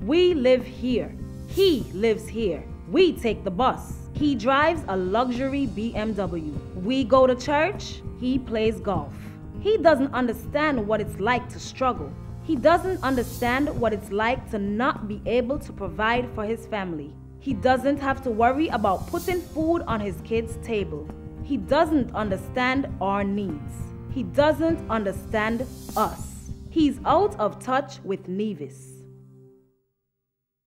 We live here. He lives here. We take the bus. He drives a luxury BMW. We go to church. He plays golf. He doesn't understand what it's like to struggle. He doesn't understand what it's like to not be able to provide for his family. He doesn't have to worry about putting food on his kids' table. He doesn't understand our needs. He doesn't understand us. He's out of touch with Nevis.